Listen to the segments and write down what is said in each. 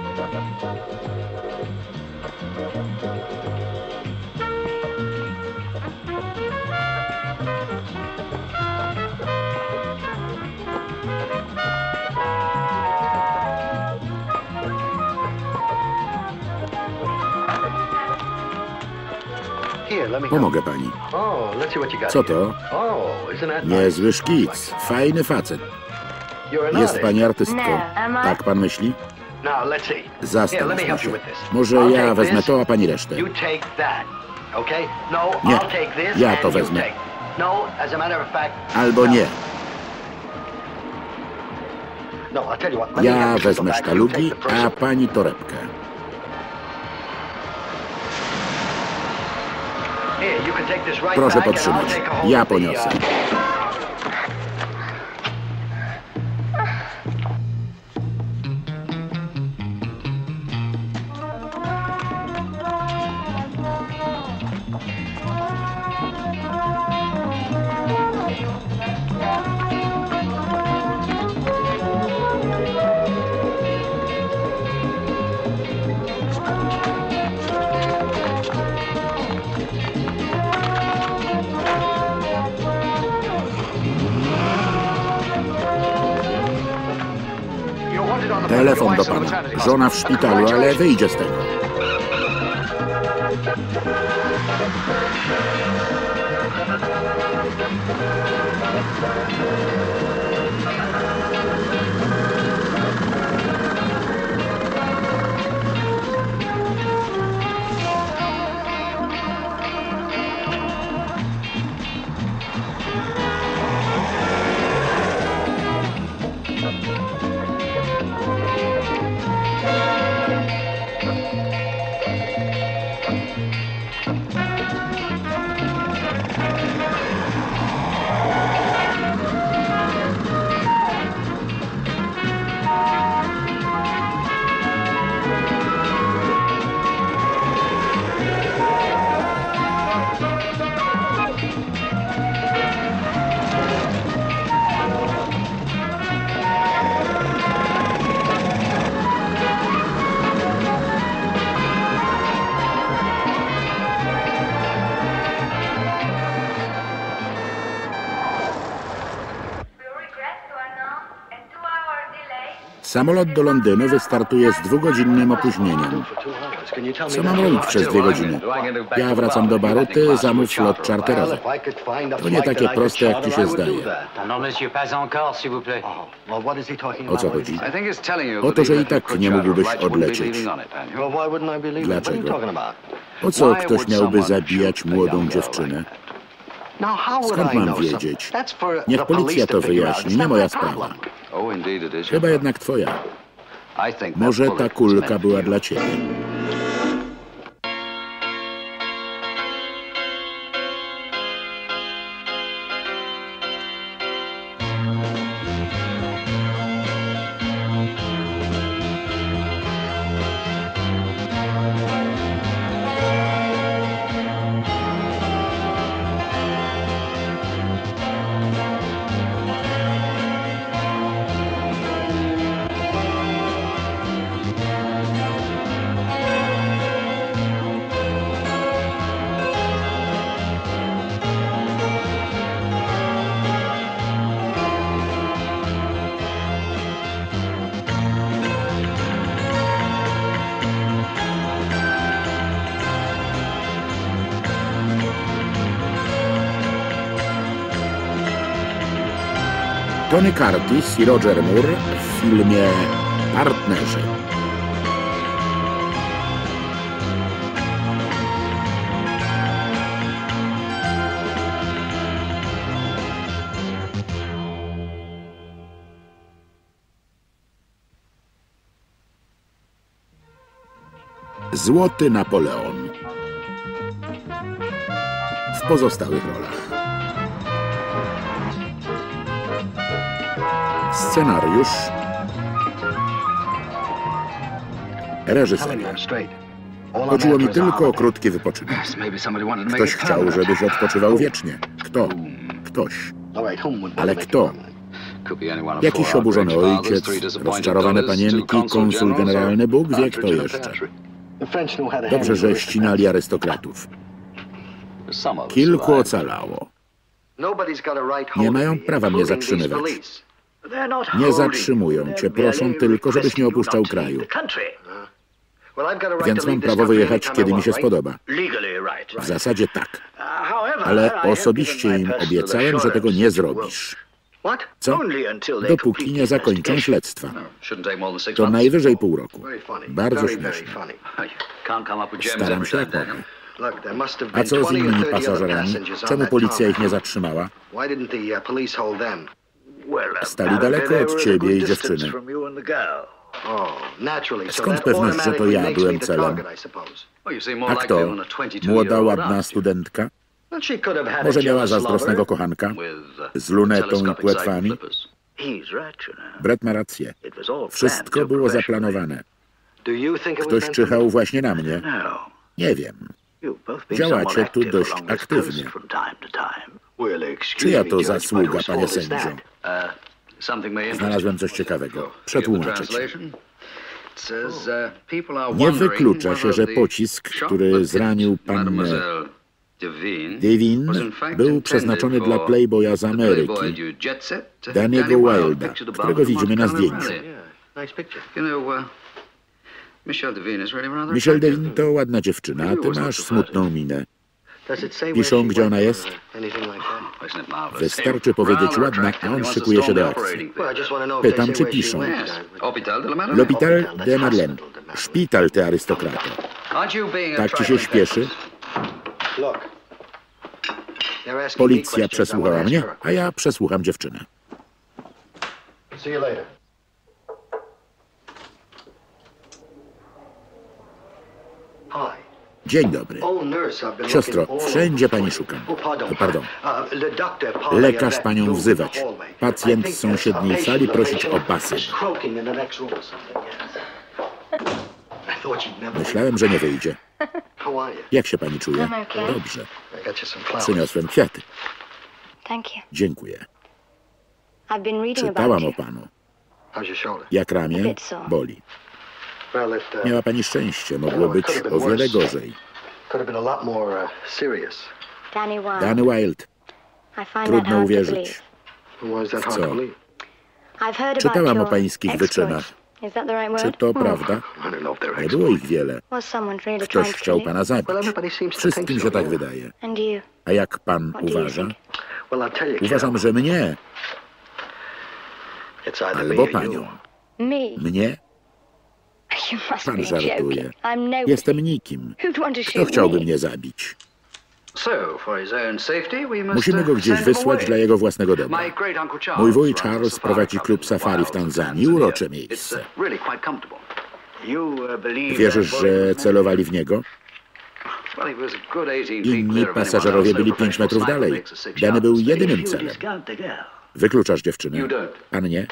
Pomogę pani. Co to? Niezły szkic. Fajny facet. Jest pani artystką. Tak pan myśli? Zastanówmy się. Może ja wezmę to, a pani resztę. Nie, ja to wezmę. Albo nie. Ja wezmę sztalugi, a pani torebkę. Proszę podtrzymać. Ja poniosę. Telefon do pana. Żona w szpitalu, ale wyjdzie z tego. Samolot do Londynu wystartuje z 2-godzinnym opóźnieniem. Co mam robić przez 2 godziny? Ja wracam do baru, ty zamów lot czarterowy. To nie takie proste, jak ci się zdaje. O co chodzi? O to, że i tak nie mógłbyś odlecieć. Dlaczego? Po co ktoś miałby zabijać młodą dziewczynę? Skąd mam wiedzieć? Niech policja to wyjaśni, nie moja sprawa. Chyba jednak twoja. Może ta kulka była dla ciebie. Tony Curtis i Roger Moore w filmie Partnerzy. Złoty Napoleon. W pozostałych rolach. Scenariusz. Reżyseria. Chodziło mi tylko o krótki wypoczynek. Ktoś chciał, żebyś odpoczywał wiecznie. Kto? Ktoś. Ale kto? Jakiś oburzony ojciec, rozczarowane panienki, konsul generalny, Bóg wie kto jeszcze. Dobrze, że ścinali arystokratów. Kilku ocalało. Nie mają prawa mnie zatrzymywać. Nie zatrzymują cię, proszą tylko, żebyś nie opuszczał kraju. Więc mam prawo wyjechać, kiedy mi się spodoba. W zasadzie tak. Ale osobiście im obiecałem, że tego nie zrobisz. Co? Dopóki nie zakończą śledztwa. To najwyżej pół roku. Bardzo śmieszne. Staram się jak mogę. A co z innymi pasażerami? Czemu policja ich nie zatrzymała? Stali daleko od ciebie i dziewczyny. Skąd pewność, że to ja byłem celem? A kto? Młoda, ładna studentka? Może miała zazdrosnego kochanka? Z lunetą i płetwami? Brett ma rację. Wszystko było zaplanowane. Ktoś czyhał właśnie na mnie? Nie wiem. Działacie tu dość aktywnie. Czyja to zasługa, panie sędzio? Znalazłem coś ciekawego. Przetłumaczę ci. Nie wyklucza się, że pocisk, który zranił pannę Devine, był przeznaczony dla playboya z Ameryki, Danny'ego Wilda, którego widzimy na zdjęciu. Michelle Devine to ładna dziewczyna, a ty masz smutną minę. Piszą, gdzie ona jest? Wystarczy powiedzieć ładna, a on szykuje się do akcji. Pytam, czy piszą. L'Hôpital de Madeleine. Szpital, ty arystokrato. Tak ci się śpieszy? Policja przesłuchała mnie, a ja przesłucham dziewczynę. Dzień dobry. Siostro, wszędzie pani szukam. Pardon. Lekarz panią wzywać. Pacjent z sąsiedniej sali prosić o basen. Myślałem, że nie wyjdzie. Jak się pani czuje? Dobrze. Przyniosłem kwiaty. Dziękuję. Czytałam o panu. Jak ramię? Boli. Miała pani szczęście, mogło być o wiele gorzej. Danny Wilde. Trudno uwierzyć. W co? Czytałam o pańskich wyczynach. Czy to prawda? Nie było ich wiele. Ktoś chciał pana zabić. Wszystkim się tak wydaje. A jak pan uważa? Uważam, że mnie. Albo panią. Mnie? Pan żartuje. Jestem nikim. Kto chciałby mnie zabić? Musimy go gdzieś wysłać dla jego własnego dobra. Mój wuj Charles prowadzi klub safari w Tanzanii. Urocze miejsce. Wierzysz, że celowali w niego? Inni pasażerowie byli 5 metrów dalej. Danny był jedynym celem. Wykluczasz dziewczynę? Pan nie?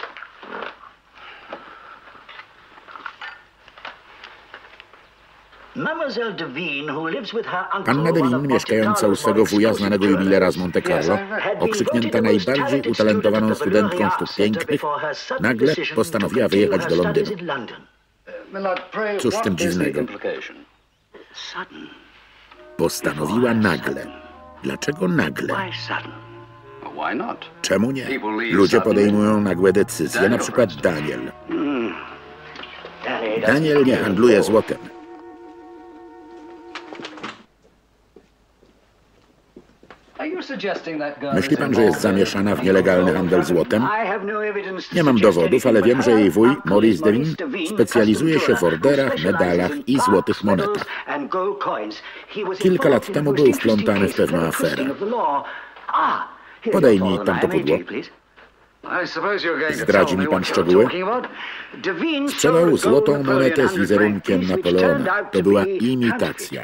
Panna Devine, mieszkająca u swego wuja, znanego jubilera z Monte Carlo, okrzyknięta najbardziej utalentowaną studentką sztuk pięknych, nagle postanowiła wyjechać do Londynu. Cóż w tym dziwnego? Postanowiła nagle. Dlaczego nagle? Czemu nie? Ludzie podejmują nagłe decyzje, na przykład Daniel. Daniel nie handluje złotem. Myśli pan, że jest zamieszana w nielegalny handel złotem? Nie mam dowodów, ale wiem, że jej wuj, Maurice Devine, specjalizuje się w orderach, medalach i złotych monetach. Kilka lat temu był wplątany w pewną aferę. Podaj mi tamto pudło. Zdradzi mi pan szczegóły? Sprzedał złotą monetę z wizerunkiem Napoleona. To była imitacja.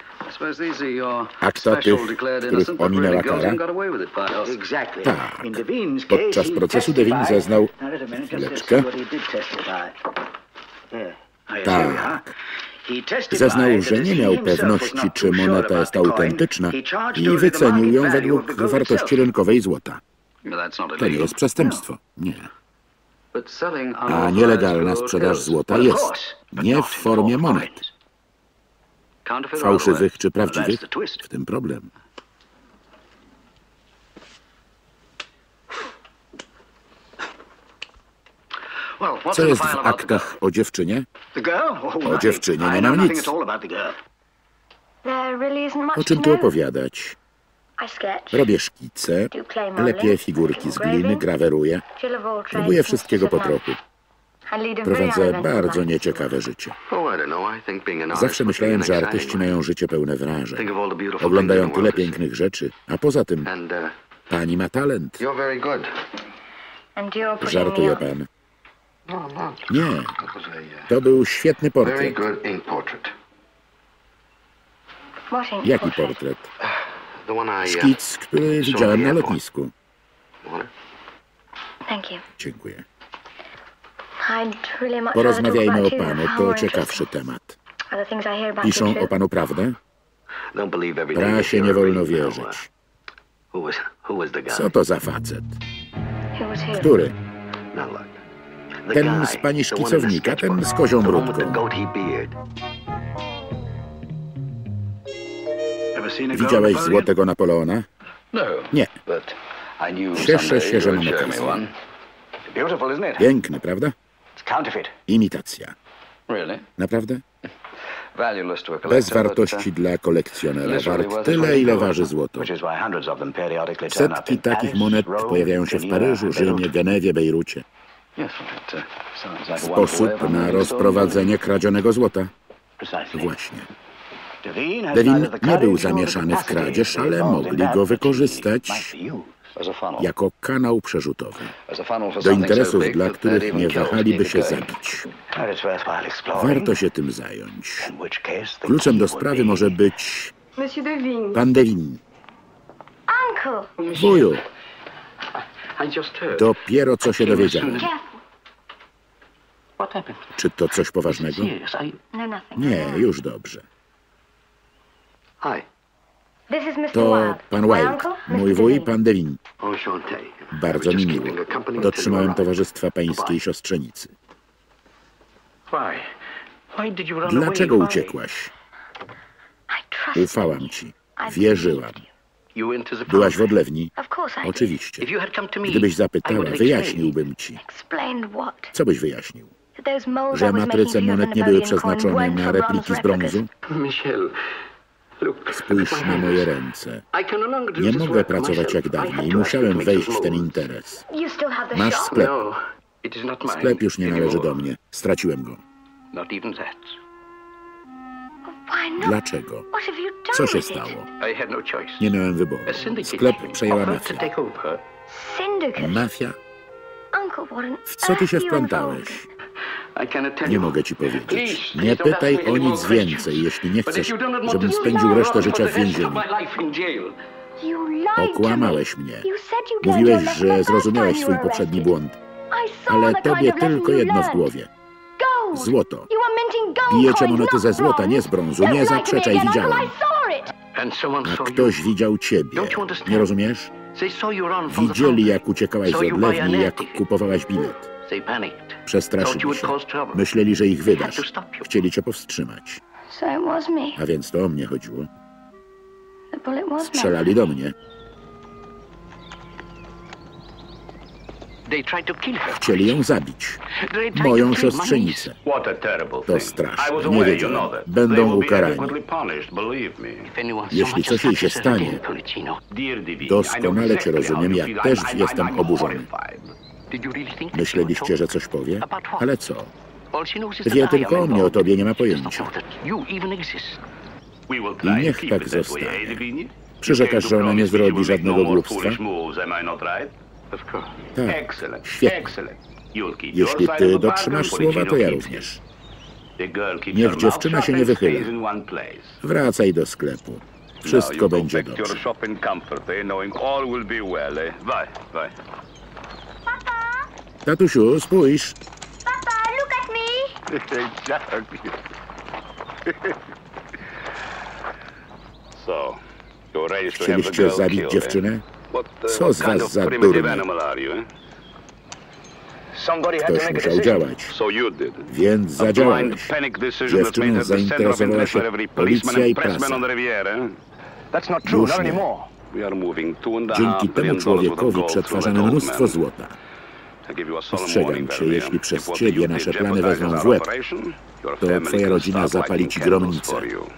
Akta tych, których ominęła kara? Tak. Podczas procesu Devine zeznał... Chwileczkę. Tak. Zeznał, że nie miał pewności, czy moneta jest autentyczna i wycenił ją według wartości rynkowej złota. To nie jest przestępstwo. Nie. A nielegalna sprzedaż złota jest. Nie w formie monet. Fałszywych czy prawdziwych? W tym problem. Co jest w aktach o dziewczynie? O dziewczynie nie mam nic. O czym tu opowiadać? Robię szkice, lepię figurki z gliny, graweruję. Próbuję wszystkiego po trochu. Prowadzę bardzo nieciekawe życie. Zawsze myślałem, że artyści mają życie pełne wrażeń. Oglądają tyle pięknych rzeczy, a poza tym pani ma talent. Żartuje pan. Nie, to był świetny portret. Jaki portret? Szkic, który widziałem na lotnisku. Dziękuję. Porozmawiajmy o panu, to ciekawszy temat. Piszą o panu prawdę? Prasie nie wolno wierzyć. Co to za facet? Który? Ten z pani szkicownika, ten z kozią brudką. Widziałeś Złotego Napoleona? Nie. Cieszę się, że mam okazję. Piękny, prawda? Imitacja. Naprawdę? Bez wartości dla kolekcjonera. Wart tyle, ile waży złoto. Setki takich monet pojawiają się w Paryżu, Rzymie, Genewie, Bejrucie. Sposób na rozprowadzenie kradzionego złota. Właśnie. Devine nie był zamieszany w kradzież, ale mogli go wykorzystać jako kanał przerzutowy. Do interesów, dla których nie wahaliby się zabić. Warto się tym zająć. Kluczem do sprawy może być pan Devine. Wuju, dopiero co się dowiedziałem. Czy to coś poważnego? Nie, już dobrze. To pan Wilde, mój wuj, pan Devine. Bardzo mi miło. Dotrzymałem towarzystwa pańskiej siostrzenicy. Dlaczego uciekłaś? Ufałam ci. Wierzyłam. Byłaś w odlewni? Oczywiście. Gdybyś zapytała, wyjaśniłbym ci. Co byś wyjaśnił? Że matryce monet nie były przeznaczone na repliki z brązu? Spójrz na moje ręce. Nie mogę pracować jak dawniej. Musiałem wejść w ten interes. Masz sklep. Sklep już nie należy do mnie. Straciłem go. Dlaczego? Co się stało? Nie miałem wyboru. Sklep przejęła mafia. Mafia? W co ty się wplątałeś? Nie mogę ci powiedzieć. Nie pytaj o nic więcej, jeśli nie chcesz, żebym spędził resztę życia w więzieniu. Okłamałeś mnie. Mówiłeś, że zrozumiałeś swój poprzedni błąd. Ale tobie tylko jedno w głowie. Złoto. Pijecie monety ze złota, nie z brązu. Nie zaprzeczaj, widziałem. A ktoś widział ciebie. Nie rozumiesz? Widzieli, jak uciekałaś z odlewni, jak kupowałaś bilet. Przestraszyli się. Myśleli, że ich wydasz. Chcieli cię powstrzymać. A więc to o mnie chodziło. Strzelali do mnie. Chcieli ją zabić. Moją siostrzenicę. To straszne. Nie wiedziałem. Będą ukarani. Jeśli coś jej się stanie, doskonale cię rozumiem. Ja też jestem oburzony. Myśleliście, że coś powie? Ale co? Wie tylko o mnie, o tobie nie ma pojęcia. I niech tak zostanie. Przyrzekasz, że ona nie zrobi żadnego głupstwa? Tak, świetnie. Jeśli ty dotrzymasz słowa, to ja również. Niech dziewczyna się nie wychyla. Wracaj do sklepu. Wszystko będzie dobrze. Tatusiu, spójrz. Papa, look at me. Chcieliście zabić dziewczynę? Co z was za durny? Ktoś musiał działać, więc zadziałałeś. Dziewczyną zainteresowała się policja i prasa. Już nie. Dzięki temu człowiekowi przetwarzamy mnóstwo złota. Ostrzegam cię, jeśli przez ciebie nasze plany wezmą w łeb, to twoja rodzina zapali ci gromnicę.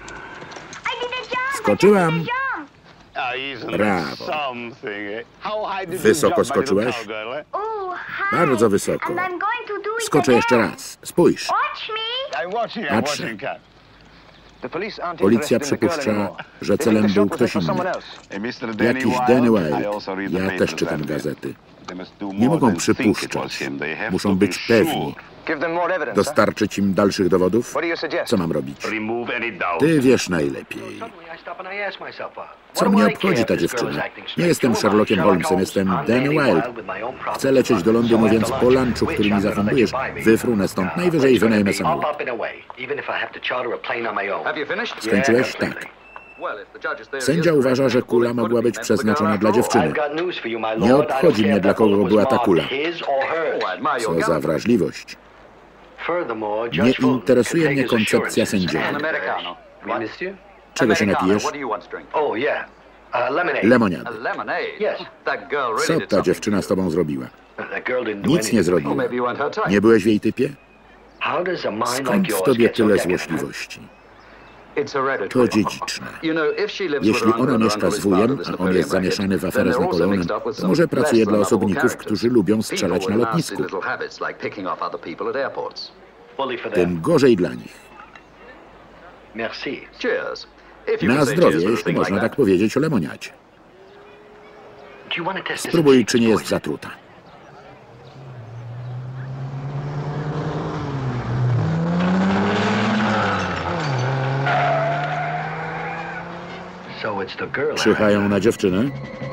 Skoczyłam! Brawo! Wysoko skoczyłeś? Bardzo wysoko. Skoczę jeszcze raz. Spójrz. Patrzę. Policja przypuszcza, że celem był ktoś inny. Jakiś Danny Wilde. Ja też czytam gazety. Nie mogą przypuszczać. Muszą być pewni. Dostarczyć im dalszych dowodów? Co mam robić? Ty wiesz najlepiej. Co mnie obchodzi ta dziewczyna? Nie jestem Sherlockiem Holmesem, jestem Danny Wilde. Chcę lecieć do Londynu, więc po lunchu, który mi zafundujesz, wyfrunę stąd, najwyżej wynajmę samolot. Skończyłeś? Tak. Sędzia uważa, że kula mogła być przeznaczona dla dziewczyny. Nie obchodzi mnie, dla kogo była ta kula. Co za wrażliwość. Nie interesuje mnie koncepcja sędziego. Czego się napijesz? Lemoniady. Co ta dziewczyna z tobą zrobiła? Nic nie zrobiła. Nie byłeś w jej typie? Skąd w tobie tyle złośliwości? To dziedziczne. Jeśli ona mieszka z wujem, a on jest zamieszany w aferę z Napoleonem, to może pracuje dla osobników, którzy lubią strzelać na lotnisku. Tym gorzej dla nich. Na zdrowie, jeśli można tak powiedzieć o lemoniadzie. Spróbuj, czy nie jest zatruta. Czyhają na dziewczynę?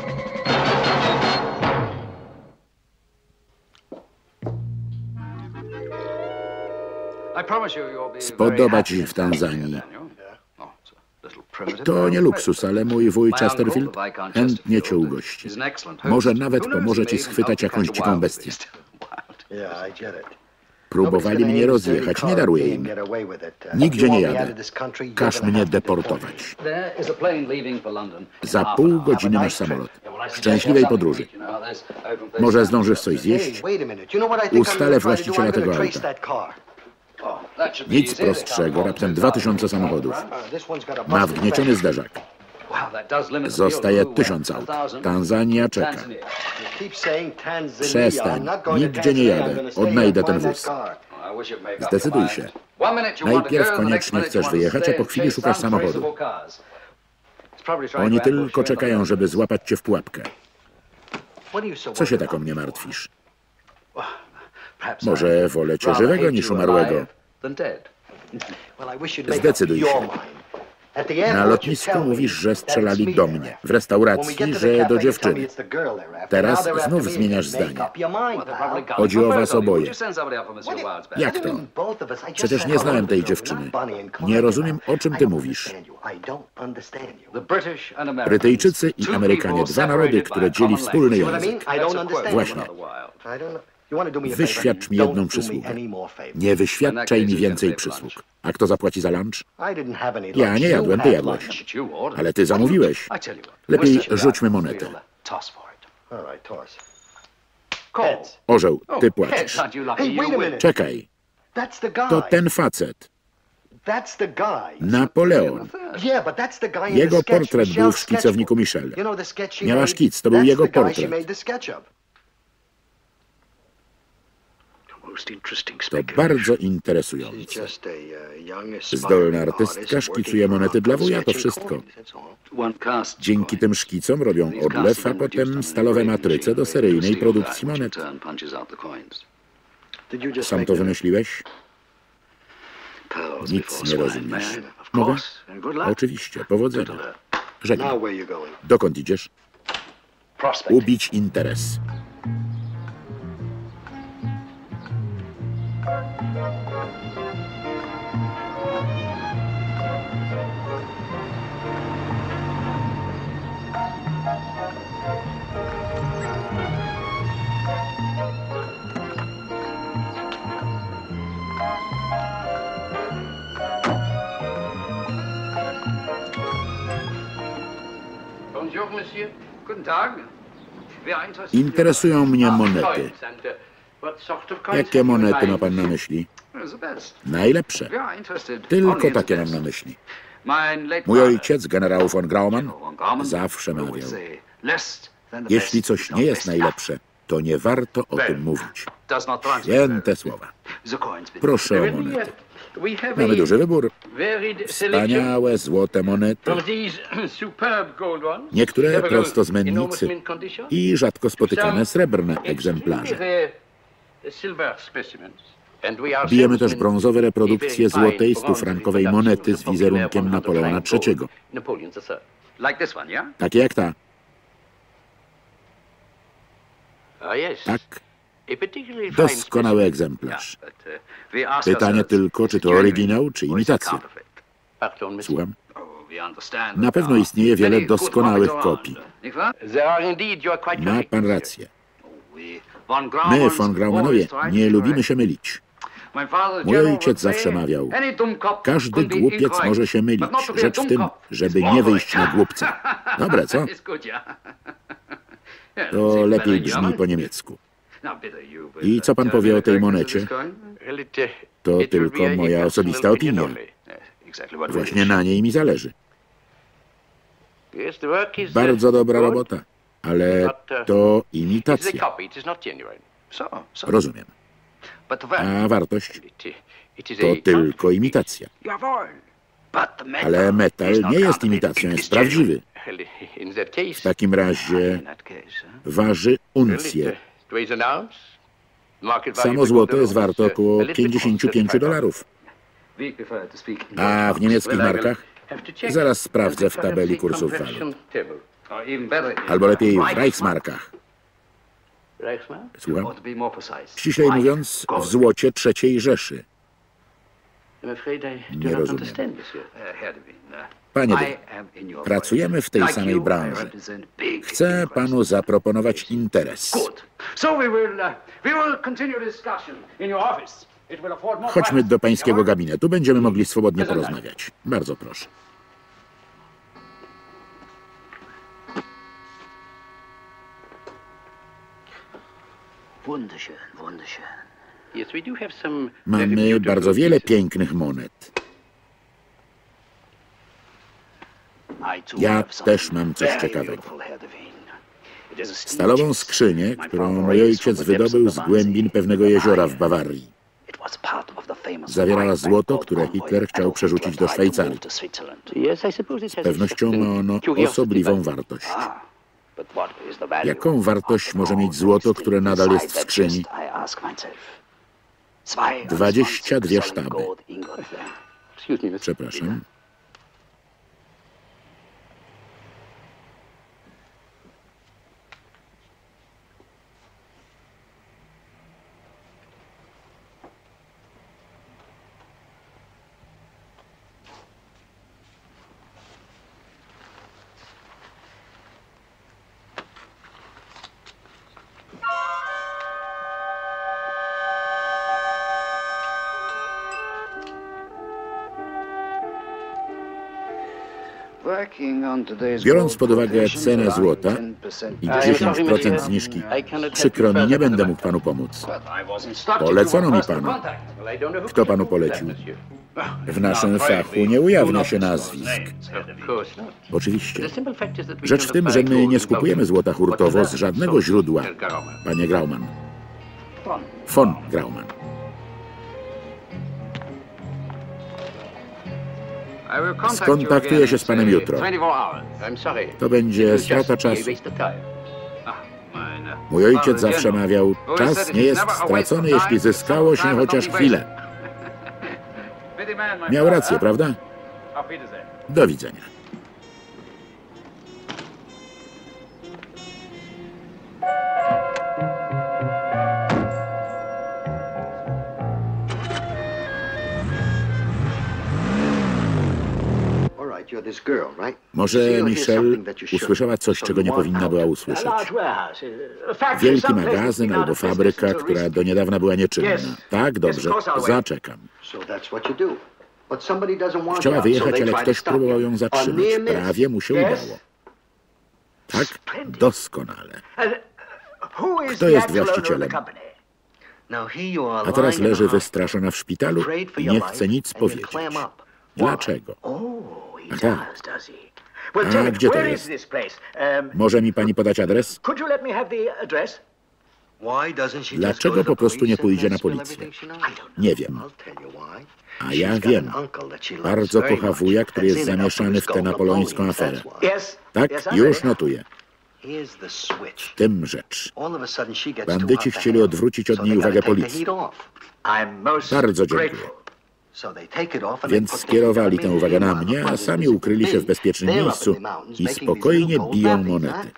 Spodoba ci się w Tanzanii. To nie luksus, ale mój wuj Chesterfield chętnie cię ugości. Może nawet pomoże ci schwytać jakąś dziką bestię. Próbowali mnie rozjechać, nie daruję im. Nigdzie nie jadę. Każ mnie deportować. Za pół godziny masz samolot. Szczęśliwej podróży. Może zdążysz coś zjeść? Ustalę właściciela tego auta. Nic prostszego, raptem 2000 samochodów. Ma wgnieciony zderzak. Zostaje 1000 aut. Tanzania czeka. Przestań. Nigdzie nie jadę. Odnajdę ten wóz. Zdecyduj się. Najpierw koniecznie chcesz wyjechać, a po chwili szukasz samochodu. Oni tylko czekają, żeby złapać cię w pułapkę. Co się tak o mnie martwisz? Może wolę cię żywego niż umarłego. Zdecyduj się. Na lotnisku mówisz, że strzelali do mnie. W restauracji, że do dziewczyny. Teraz znów zmieniasz zdanie. Chodzi o was oboje. Jak to? Przecież nie znałem tej dziewczyny. Nie rozumiem, o czym ty mówisz. Brytyjczycy i Amerykanie, dwa narody, które dzieli wspólny język. Właśnie. Wyświadcz mi jedną przysługę. Nie wyświadczaj mi więcej przysług. A kto zapłaci za lunch? Ja nie jadłem, ty jadłeś. Ale ty zamówiłeś. Lepiej rzućmy monetę. Orzeł, ty płacisz. Czekaj. To ten facet. Napoleon. Jego portret był w szkicowniku Michel. Miała szkic, to był jego portret. To bardzo interesujące. Zdolna artystka szkicuje monety dla wuja, to wszystko. Dzięki tym szkicom robią odlew, a potem stalowe matryce do seryjnej produkcji monet. Sam to wymyśliłeś? Nic nie rozumiesz. Mogę? Oczywiście, powodzenia. Żegnam. Dokąd idziesz? Ubić interes. Interesują mnie monety. Jakie monety ma pan na myśli? Najlepsze. Tylko takie mam na myśli. Mój ojciec, generał von Grauman, zawsze mawiał: jeśli coś nie jest najlepsze, to nie warto o tym mówić. Święte słowa. Proszę o monety. Mamy duży wybór. Wspaniałe złote monety. Niektóre prosto z mennicy i rzadko spotykane srebrne egzemplarze. Bijemy też brązowe reprodukcje złotej 100-frankowej monety z wizerunkiem Napoleona III. Takie jak ta. Tak. Doskonały egzemplarz. Pytanie tylko, czy to oryginał, czy imitacja. Słucham? Na pewno istnieje wiele doskonałych kopii. Ma pan rację. My, von Graumanowie, nie lubimy się mylić. Mój ojciec zawsze mawiał: każdy głupiec może się mylić. Rzecz w tym, żeby nie wyjść na głupca. Dobre, co? To lepiej brzmi po niemiecku. I co pan powie o tej monecie? To tylko moja osobista opinia. Właśnie na niej mi zależy. Bardzo dobra robota, ale to imitacja. Rozumiem. A wartość? To tylko imitacja. Ale metal nie jest imitacją, jest prawdziwy. W takim razie waży uncję. Samo złoto jest warte około $55. A w niemieckich markach? Zaraz sprawdzę w tabeli kursów walut. Albo lepiej w Reichsmarkach. Słucham? Ściślej mówiąc, w złocie III Rzeszy. Nie rozumiem. Panie De, pracujemy w tej samej branży. Chcę panu zaproponować interes. Chodźmy do pańskiego gabinetu. Będziemy mogli swobodnie porozmawiać. Bardzo proszę. Mamy bardzo wiele pięknych monet. Ja też mam coś ciekawego. Stalową skrzynię, którą mój ojciec wydobył z głębin pewnego jeziora w Bawarii. Zawierała złoto, które Hitler chciał przerzucić do Szwajcarii. Z pewnością ma ono osobliwą wartość. Jaką wartość może mieć złoto, które nadal jest w skrzyni? 22 sztaby. Przepraszam. Biorąc pod uwagę cenę złota i 10% zniżki, przykro mi, nie będę mógł panu pomóc. Polecono mi pana. Kto panu polecił? W naszym fachu nie ujawnia się nazwisk. Oczywiście. Rzecz w tym, że my nie skupujemy złota hurtowo z żadnego źródła, panie Grauman. Von Grauman. Skontaktuję się z panem jutro. To będzie strata czasu. Mój ojciec zawsze mawiał: czas nie jest stracony, jeśli zyskało się chociaż chwilę. Miał rację, prawda? Do widzenia. Może Michelle usłyszała coś, czego nie powinna była usłyszeć. Wielki magazyn albo fabryka, która do niedawna była nieczynna. Tak, dobrze, zaczekam. Chciała wyjechać, ale ktoś próbował ją zatrzymać. Prawie mu się udało. Tak, doskonale. Kto jest właścicielem? A teraz leży wystraszona w szpitalu i nie chce nic powiedzieć. Dlaczego? A tak. A gdzie to jest? Może mi pani podać adres? Dlaczego po prostu nie pójdzie na policję? Nie wiem. A ja wiem. Bardzo kocha wuja, który jest zamieszany w tę napoleońską aferę. Tak? Już notuję. W tym rzecz. Bandyci chcieli odwrócić od niej uwagę policji. Bardzo dziękuję. Więc skierowali tę uwagę na mnie, a sami ukryli się w bezpiecznym miejscu i spokojnie biją monety.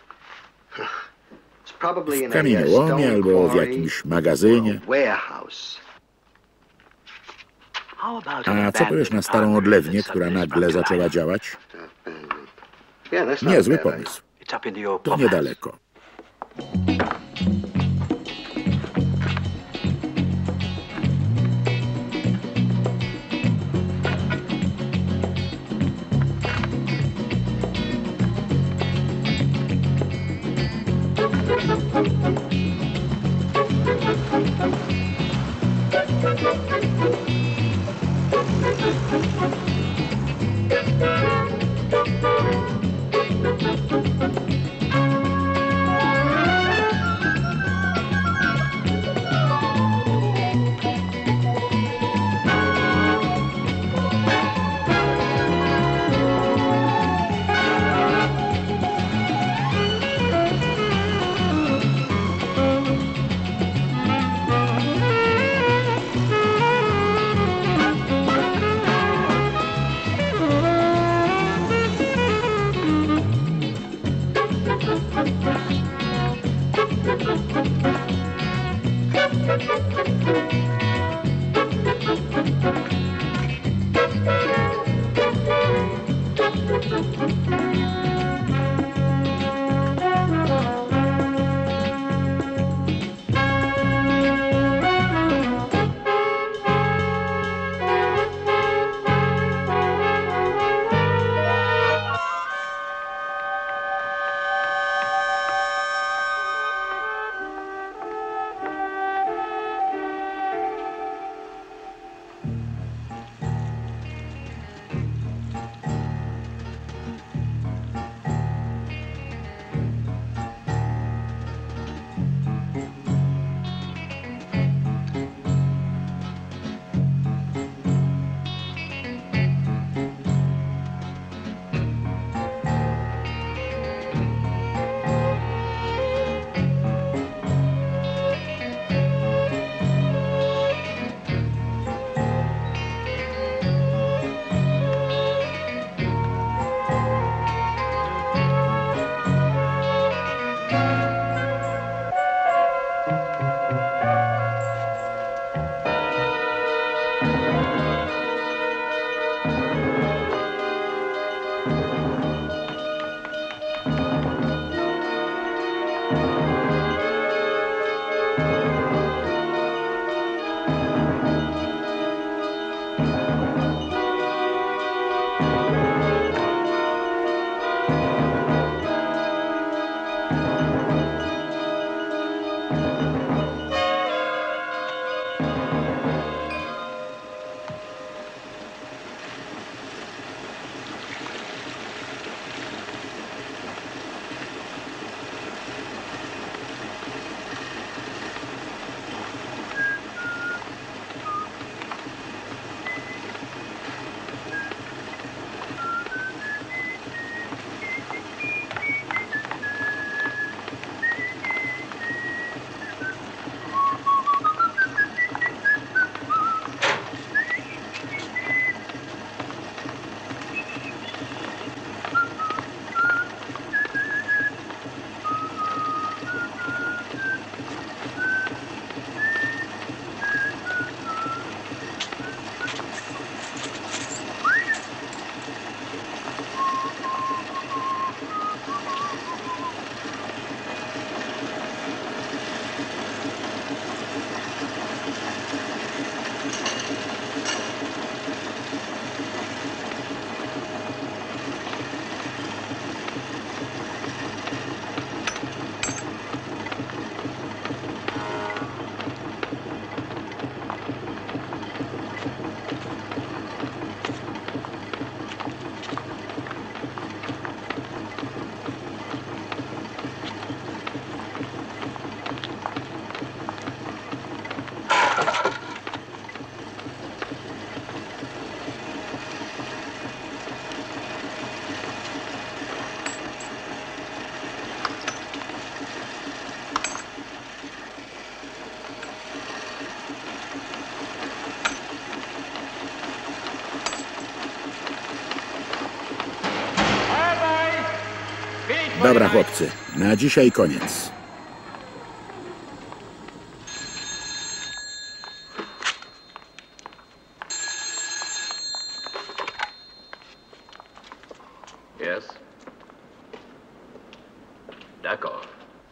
W kamieniołomie albo w jakimś magazynie. A co powiesz na starą odlewnię, która nagle zaczęła działać? Niezły pomysł. To niedaleko. Dobra, chłopcy, na dzisiaj koniec. Yes. D'accord.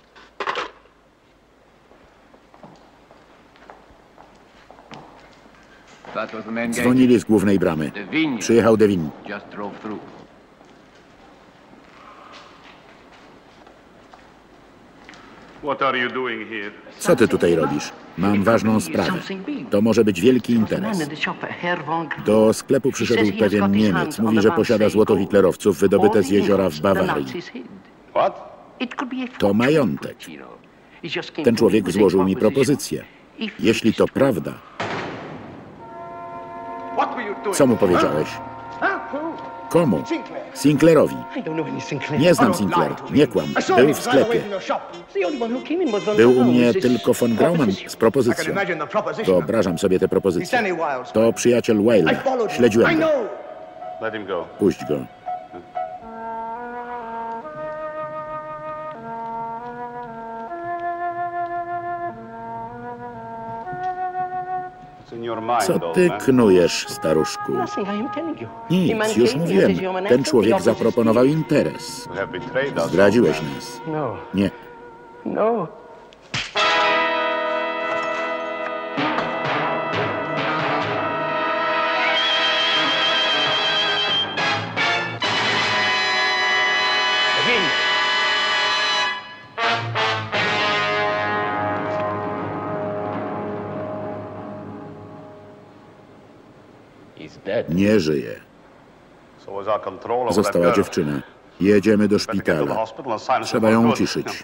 Dzwonili z głównej bramy. Przyjechał Devin. Co ty tutaj robisz? Mam ważną sprawę. To może być wielki interes. Do sklepu przyszedł pewien Niemiec. Mówi, że posiada złoto hitlerowców wydobyte z jeziora w Bawarii. To majątek. Ten człowiek złożył mi propozycję. Jeśli to prawda... Co mu powiedziałeś? Komu? Sinclairowi. Nie znam Sinclair. Nie kłam. Był w sklepie. Był u mnie tylko von Grauman z propozycją. Wyobrażam sobie tę propozycję. To przyjaciel Wilda. Śledziłem go. Puść go. Co ty knujesz, staruszku? Nic, już mówiłem. Ten człowiek zaproponował interes. Zdradziłeś nas. Nie. Nie żyje. Została dziewczyna. Jedziemy do szpitala. Trzeba ją uciszyć.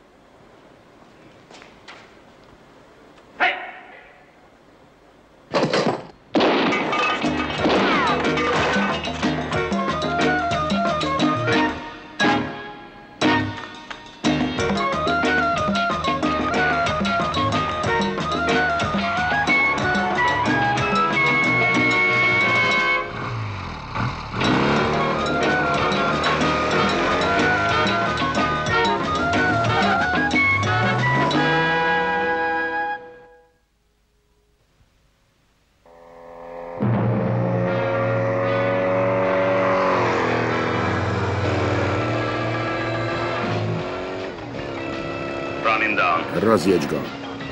Rozjedź go.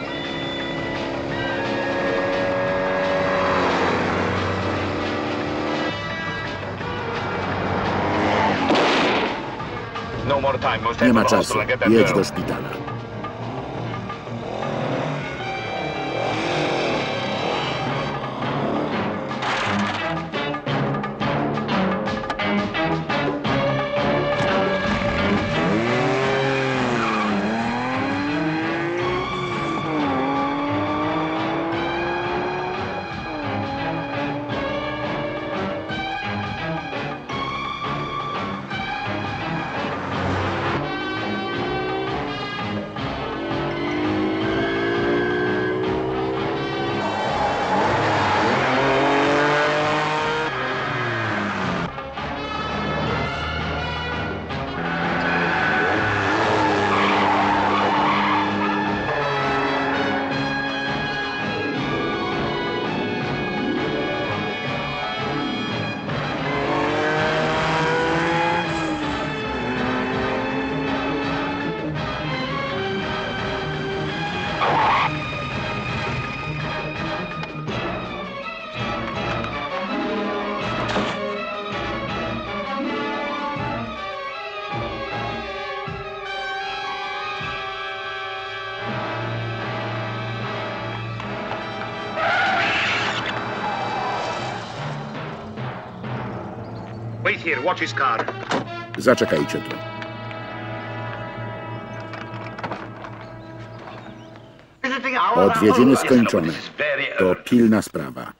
Nie ma czasu. Jedź do szpitala. Zaczekajcie tu. Odwiedziny skończone. To pilna sprawa.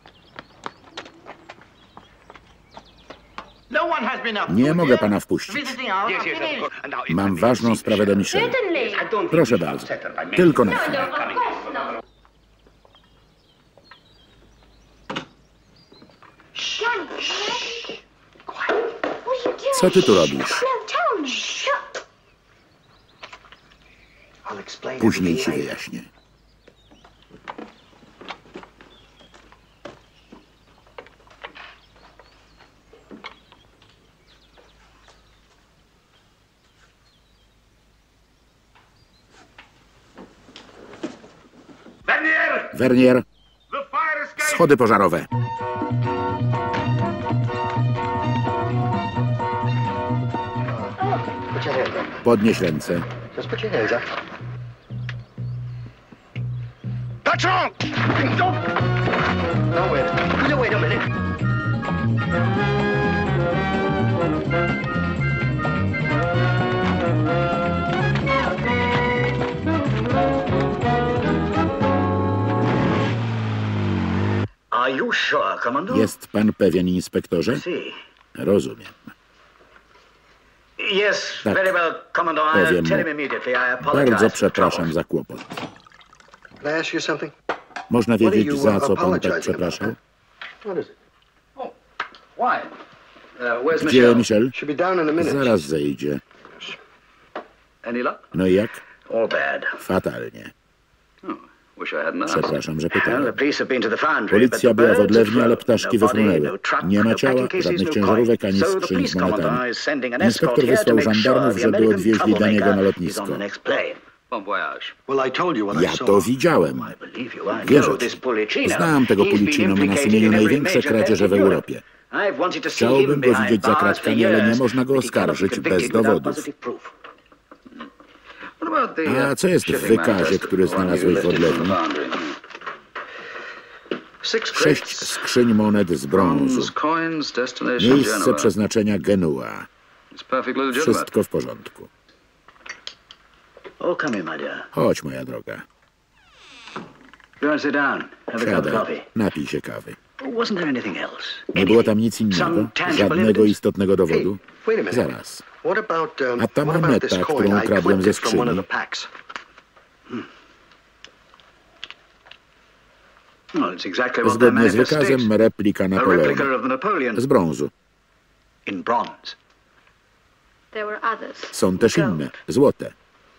Nie mogę pana wpuścić. Mam ważną sprawę do Michelle. Proszę bardzo. Tylko na chwilę. Co ty tu robisz? Później ci wyjaśnię. Vernier! Schody pożarowe. Podnieś ręce. Jest pan pewien, inspektorze? Rozumiem. Tak, powiem mu. Bardzo przepraszam za kłopot. Można wiedzieć, za co pan tak przepraszał? Gdzie Michel? Zaraz zejdzie. No i jak? Fatalnie. Przepraszam, że pytałem. Policja była w odlewni, ale ptaszki wyfrunęły. Nie ma ciała, żadnych ciężarówek ani skrzyń z monetami. Inspektor wysłał żandarmów, żeby odwieźli dla niego na lotnisko. Ja to widziałem. Wierzę ci. Znam tego Pulicino, ma na sumieniu największe kradzieże w Europie. Chciałbym go widzieć za kratkami, ale nie można go oskarżyć bez dowodów. A co jest w wykazie, który znalazłeś w odlewni? 6 skrzyń monet z brązu. Miejsce przeznaczenia Genua. Wszystko w porządku. Chodź, moja droga. Siadaj, napij się kawy. Nie było tam nic innego? Żadnego istotnego dowodu? Zaraz. A ta moneta, którą ukradłem ze skrzyni? Zgodnie z wykazem replika Napoleona. Z brązu. Są też inne, złote.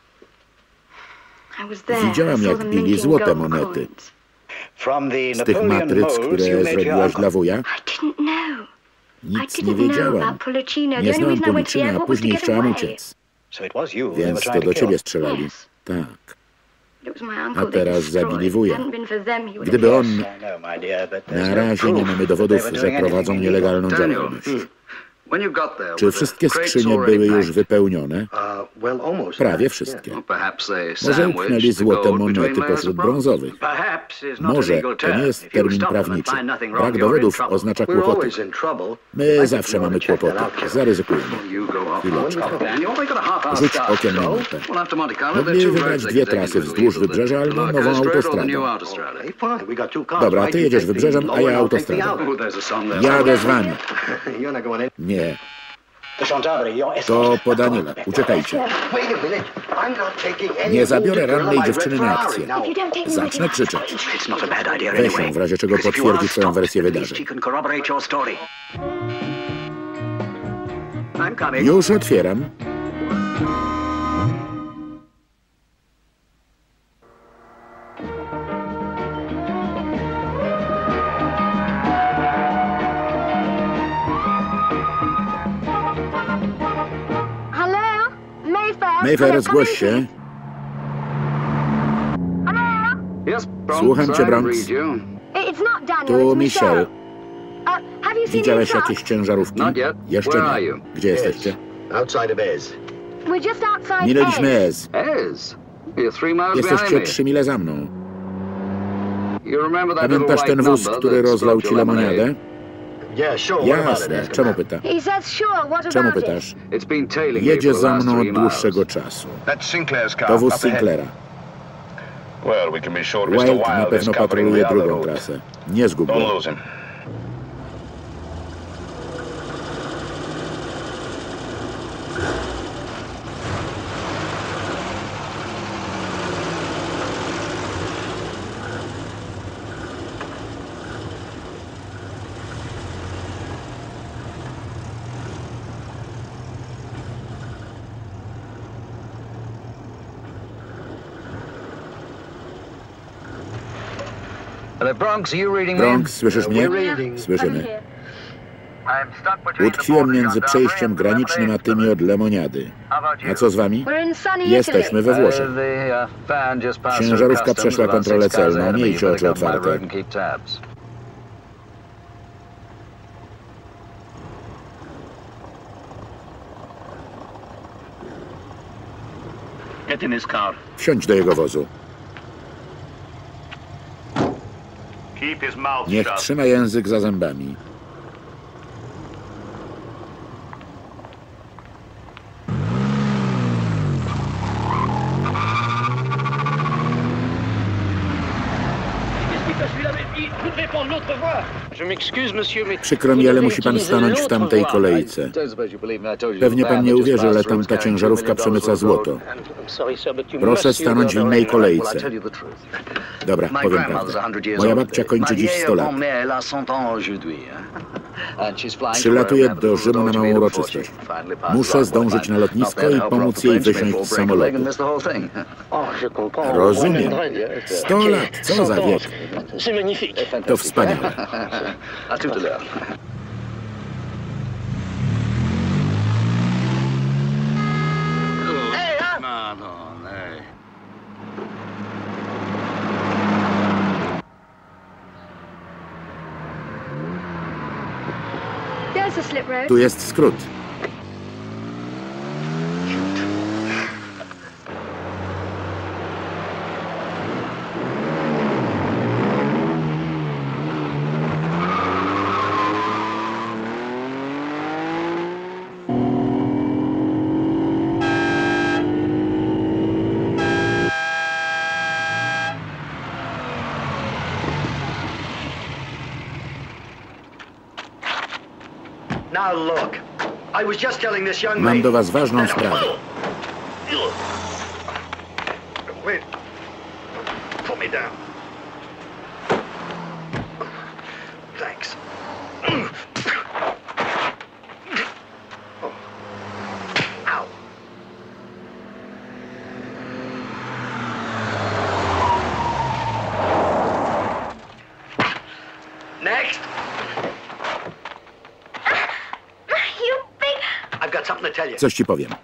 Widziałam, jak bili złote monety. Z tych matryc, które zrobiłaś dla wuja? Nic nie wiedziałam. Nie znałam Pulicina, a później chciałam uciec. Więc to do ciebie strzelali. Tak. A teraz zabili wuja. Gdyby on... Na razie nie mamy dowodów, że prowadzą nielegalną działalność. Czy wszystkie skrzynie były już wypełnione? Prawie wszystkie. Może upchnęli złote monety pośród brązowych. Może to nie jest termin prawniczy. Brak dowodów oznacza kłopoty. My zawsze mamy kłopoty. Zaryzykujemy. Chwileczkę. Rzuć okiem na mapę. Mogli wybrać 2 trasy wzdłuż wybrzeża albo nową autostradę. Dobra, ty jedziesz wybrzeżem, a ja autostradą. Jadę z wami. Nie. To po Daniela. Uciekajcie. Nie zabiorę rannej dziewczyny na akcję. Zacznę krzyczeć. Weź ją, w razie czego potwierdzi twoją wersję wydarzeń. Już otwieram. Mayfair, zgłoś się. Słucham cię, Bronx. Tu Michel. Widziałeś jakieś ciężarówki? Jeszcze nie. Gdzie jesteście? Minęliśmy Ez. Jesteście 3 mile za mną. Pamiętasz ten wóz, który rozlał ci lemoniadę? Jasne. Czemu pyta? Czemu pytasz? Jedzie za mną od dłuższego czasu. To wóz Sinclaira. Wild na pewno patroluje drugą trasę. Nie zgub go. Bronx, słyszysz mnie? Słyszymy. Utkwiłem między przejściem granicznym a tymi od Lemoniady. A co z wami? Jesteśmy we Włoszech. Ciężarówka przeszła kontrolę celną. Miejcie oczy otwarte. Wsiądź do jego wozu. Niech trzyma język za zębami. Przykro mi, ale musi pan stanąć w tamtej kolejce. Pewnie pan nie uwierzy, ale tamta ciężarówka przemyca złoto. Proszę stanąć w innej kolejce. Dobra, powiem prawdę. Moja babcia kończy dziś 100 lat. Przylatuje do Rzymu na małą uroczystość. Muszę zdążyć na lotnisko i pomóc jej wysiąść z samolotu. Rozumiem. 100 lat, co za wiek. To wspaniałe. Tu jest skrót. Mam do was ważną sprawę. Coś ci powiem.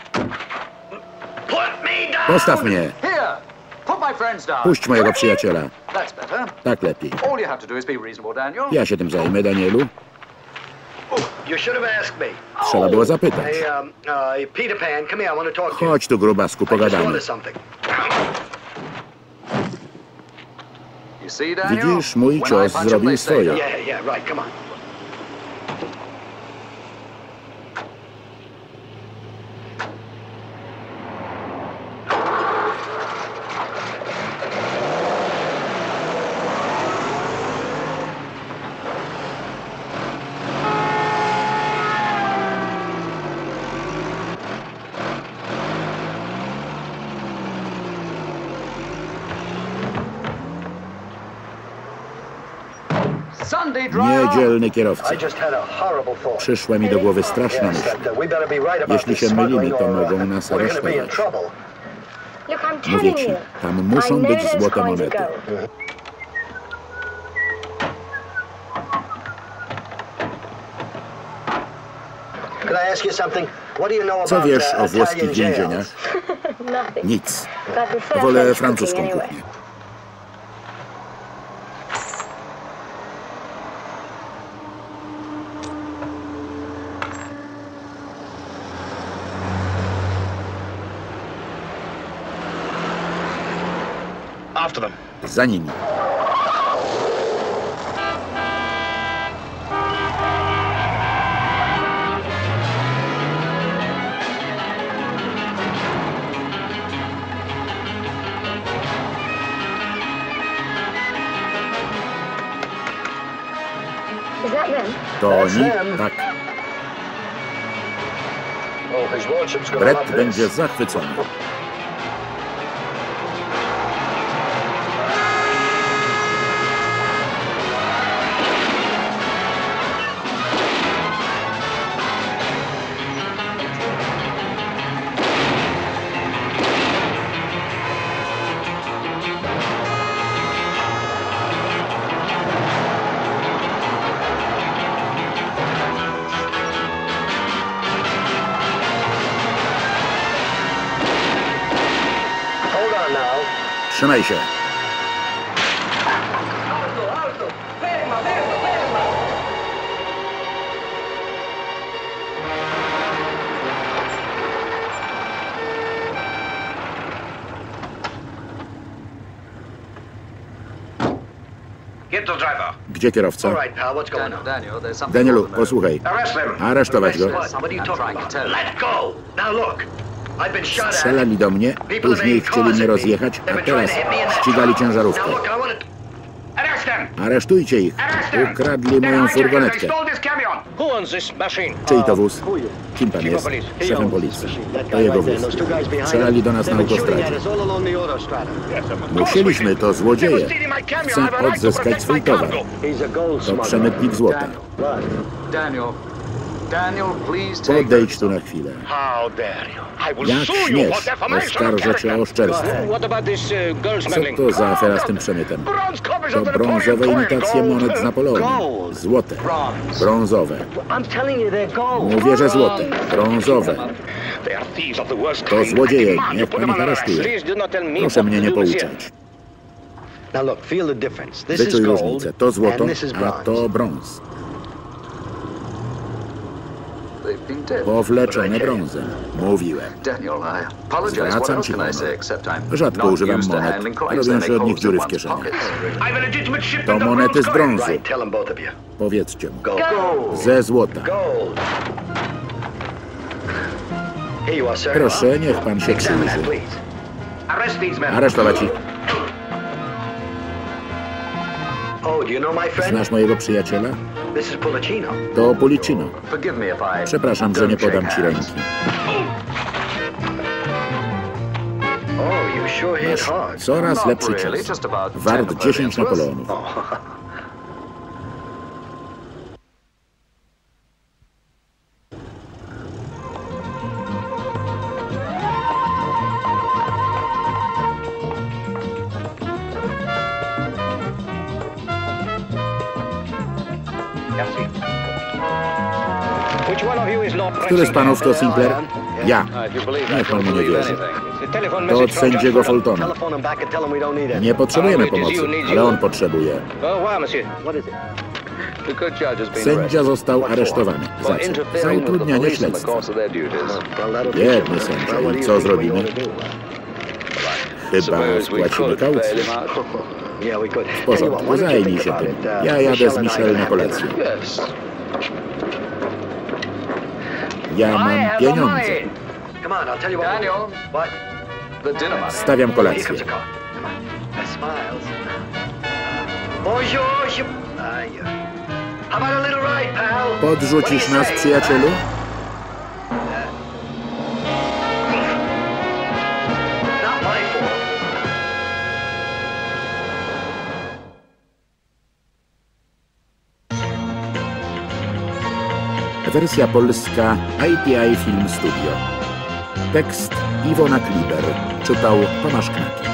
Postaw mnie. Puść mojego przyjaciela. Tak lepiej. Ja się tym zajmę, Danielu. Trzeba było zapytać. Chodź tu, grubasku, pogadamy. Widzisz, mój cios zrobił swoje. Niedzielny kierowca. Przyszła mi do głowy straszna myśl. Jeśli się mylimy, to mogą nas aresztować. Mówię ci, tam muszą być złote monety. Co wiesz o włoskich więzieniach? Nic. Wolę francuską kuchnię. Za nimi. To oni? Tak. Brett będzie zachwycony. Trzymaj się. Gdzie kierowca? Danielu, posłuchaj. Aresztować go. Strzelali do mnie, później chcieli mnie rozjechać, a teraz ścigali ciężarówkę. Aresztujcie ich. Ukradli moją furgonetkę. Czyj to wóz? Kim pan jest? Szefem policji. To jego wóz. Strzelali do nas na autostradzie. Musieliśmy, to złodzieje. Chcę odzyskać swój towar. To przemytnik złota. Podejdź tu na chwilę. Jak śmiesz? Oskarżę cię o oszczerstwo. Co to za afera z tym przemytem? To brązowe imitacje monet z Napoleonu. Złote. Brązowe. Mówię, że złote. Brązowe. To złodzieje. Niech pan ich aresztuje. Proszę mnie nie pouczać. Wyczuj różnicę. To złoto, a to brąz. Powleczone brązem. Mówiłem. Zwracam ci honor. Rzadko używam monet. Robią się od nich dziury w kieszeniach. To monety z brązu. Powiedzcie mu. Ze złota. Proszę, niech pan się przyjrzy. Aresztować ich. Znasz mojego przyjaciela? To Policino. Przepraszam, że nie podam ci ręki. Masz coraz lepszy cios. Wart 10 Napoleonów. Który z panów to Sinclair? Ja. Niech pan mu nie wierzy. To od sędziego Fultona. Nie potrzebujemy pomocy, ale on potrzebuje. Sędzia został aresztowany. Za co? Za utrudnianie śledztwa. Biedny sędzia. I co zrobimy? Chyba spłacimy kaucję. W porządku, zajmij się tym. Ja jadę z Michelle na kolację. Ja mam pieniądze. Stawiam kolację. Podrzucisz nas, przyjacielu? Wersja polska ITI Film Studio. Tekst Iwona Kliber. Czytał Tomasz Knaki.